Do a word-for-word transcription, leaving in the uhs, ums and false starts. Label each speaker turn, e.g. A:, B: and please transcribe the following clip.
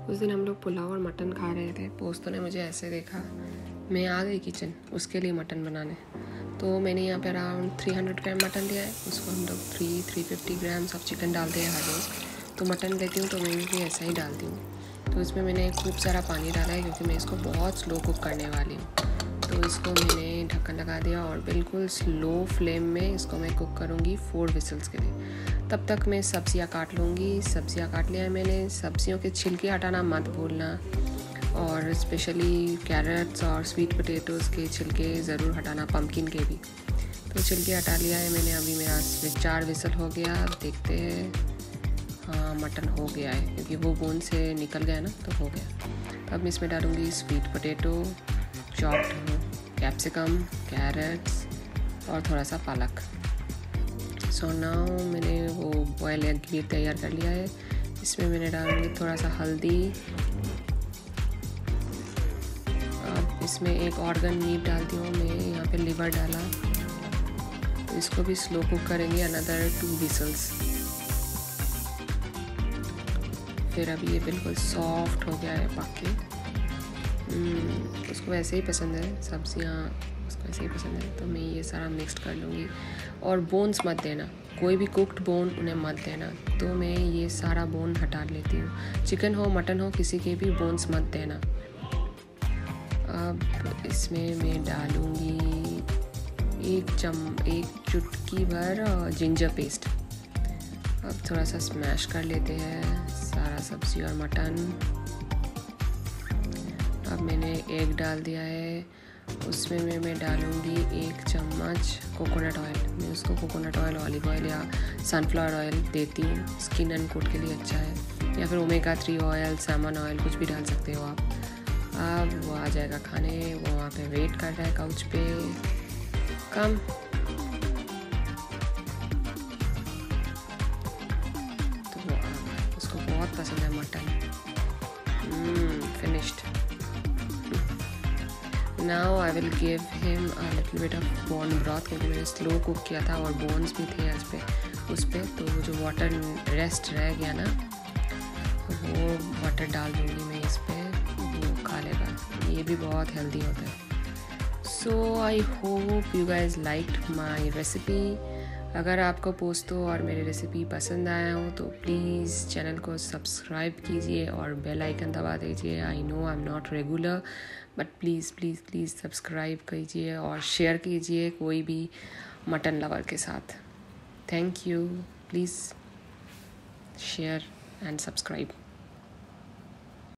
A: उस दिन हम लोग पुलाव और मटन खा रहे थे। पोस्तों ने मुझे ऐसे देखा, मैं आ गई किचन उसके लिए मटन बनाने। तो मैंने यहाँ पे around three hundred gram mutton लिया है, उसको हम लोग थ्री थ्री फिफ्टी ग्राम सब चिकन डालते हैं हर रोज़। तो मटन लेती हूँ तो मैं भी ऐसा ही डालती हूँ। तो इसमें मैंने खूब सारा पानी डाला है क्योंकि मैं इसको बहुत स्लो कुक करने वाली हूँ। तो इसको मैंने ढक्कन लगा दिया और बिल्कुल स्लो फ्लेम में इसको मैं कुक करूँगी फोर विसल्स के लिए। तब तक मैं सब्जियाँ काट लूँगी। सब्जियाँ काट लिया है मैंने। सब्जियों के छिलके हटाना मत भूलना, और स्पेशली कैरेट्स और स्वीट पोटैटोज़ के छिलके ज़रूर हटाना, पम्पकिन के भी। तो छिलके हटा लिया है मैंने। अभी मेरा चार विसल हो गया। अब देखते हैं, हाँ मटन हो गया है क्योंकि वो बोन से निकल गया ना, तो हो गया। अब मैं इसमें डालूँगी sweet potato, chopped capsicum, carrots और थोड़ा सा पालक। सो नाउ मैंने वो बॉयल एग भी तैयार कर लिया है। इसमें मैंने डालूँगी थोड़ा सा हल्दी। अब इसमें एक ऑर्गन मीट डालती हूँ मैं, यहाँ पे लिवर डाला। तो इसको भी स्लो कुक करेंगे अनदर टू विसल्स। फिर अभी ये बिल्कुल सॉफ्ट हो गया है पक के। उसको वैसे ही पसंद है, सब्जियाँ उसको ऐसे ही पसंद है। तो मैं ये सारा मिक्स कर लूँगी। और बोन्स मत देना, कोई भी कुक्ड बोन उन्हें मत देना। तो मैं ये सारा बोन हटा लेती हूँ। चिकन हो मटन हो, किसी के भी बोन्स मत देना। अब इसमें मैं डालूँगी एक चम एक चुटकी भर जिंजर पेस्ट। अब थोड़ा सा स्मैश कर लेते हैं सारा सब्ज़ी और मटन। अब मैंने एग डाल दिया है। उसमें मैं मैं डालूँगी एक चम्मच कोकोनट ऑयल। मैं उसको कोकोनट ऑयल, ऑलिव ऑयल या सनफ्लावर ऑयल देती हूँ। स्किन एंड कोट के लिए अच्छा है। या फिर omega three oil, salmon oil, कुछ भी डाल सकते हो आप। अब वो आ जाएगा खाने। वो वहाँ पे वेट कर रहा है काउच पे। कम तो वो आ गया। उसको बहुत पसंद है mutton. Finished. Now I will give him a little bit of bone broth, क्योंकि मैंने स्लो कुक किया था और बोन्स भी थे आज पे उस पर। तो वो जो वाटर रेस्ट रह गया ना, वो वाटर डाल दूँगी मैं इस पर, वो खा लेगा। ये भी बहुत हेल्दी होता है। So I hope you guys liked my recipe. अगर आपको पोस्तो और मेरी रेसिपी पसंद आया हो तो प्लीज़ चैनल को सब्सक्राइब कीजिए और बेल आइकन दबा दीजिए। I know I am not regular, but please please please subscribe कीजिए और शेयर कीजिए कोई भी मटन लवर के साथ। Thank you. Please share and subscribe.